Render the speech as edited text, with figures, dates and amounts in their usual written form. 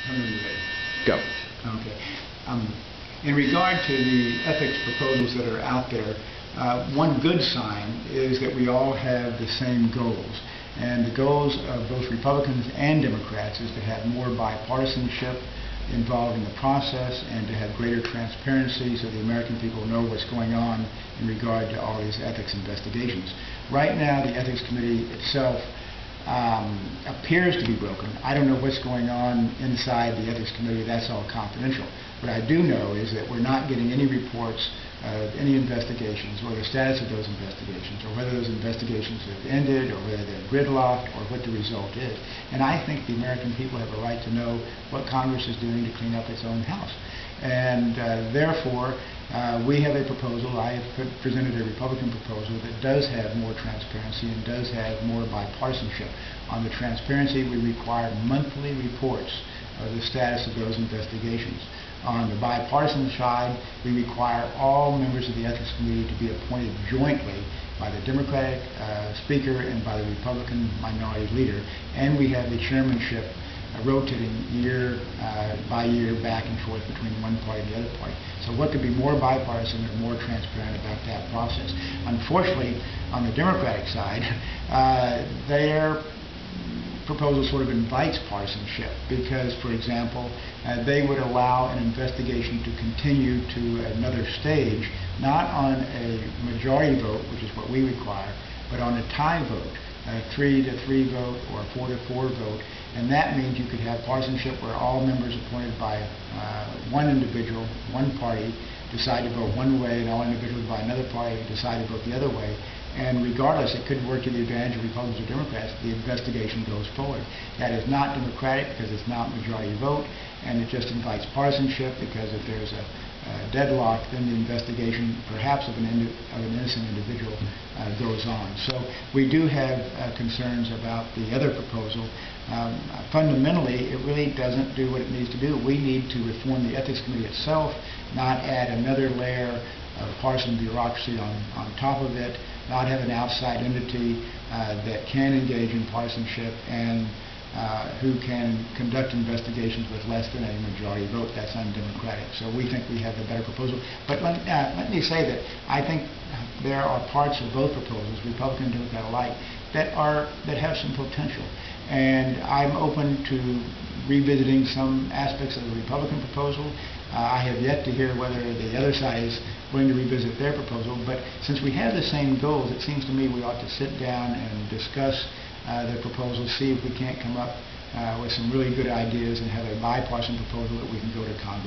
Whenever you're ready. Go. Okay. In regard to the ethics proposals that are out there, one good sign is that we all have the same goals. And the goals of both Republicans and Democrats is to have more bipartisanship involved in the process and to have greater transparency so the American people know what's going on in regard to all these ethics investigations. Right now, the Ethics Committee itself appears to be broken. I don't know what's going on inside the Ethics Committee. That's all confidential. What I do know is that we're not getting any reports of any investigations or the status of those investigations or whether those investigations have ended or whether they're gridlocked or what the result is. And I think the American people have a right to know what Congress is doing to clean up its own house. And therefore, we have a proposal. I have presented a Republican proposal that does have more transparency and does have more bipartisanship. On the transparency, we require monthly reports of the status of those investigations. On the bipartisan side, we require all members of the Ethics Committee to be appointed jointly by the Democratic Speaker and by the Republican Minority Leader. And we have the chairmanship rotating year by year back and forth between one party and the other party. So what could be more bipartisan or more transparent about that process? Unfortunately, on the Democratic side, their proposal sort of invites partisanship because, for example, they would allow an investigation to continue to another stage, not on a majority vote, which is what we require, but on a tie vote, a 3-3 vote or a 4-4 vote. And that means you could have partisanship where all members appointed by one individual, one party, decide to vote one way, and all individuals by another party decide to vote the other way. And regardless, it could work to the advantage of Republicans or Democrats, the investigation goes forward. That is not democratic because it's not majority vote, and it just invites partisanship because if there's a deadlock, then the investigation, perhaps of an innocent individual, goes on. So we do have concerns about the other proposal. Fundamentally, it really doesn't do what it needs to do. We need to reform the Ethics Committee itself, not add another layer of partisan bureaucracy on top of it, not have an outside entity that can engage in partisanship and who can conduct investigations with less than a majority vote. That's undemocratic. So we think we have the better proposal. But let me say that I think there are parts of both proposals, Republican and Democrat alike, that have some potential. And I'm open to revisiting some aspects of the Republican proposal. I have yet to hear whether the other side is willing to revisit their proposal, but since we have the same goals, it seems to me we ought to sit down and discuss their proposals, see if we can't come up with some really good ideas and have a bipartisan proposal that we can go to Congress.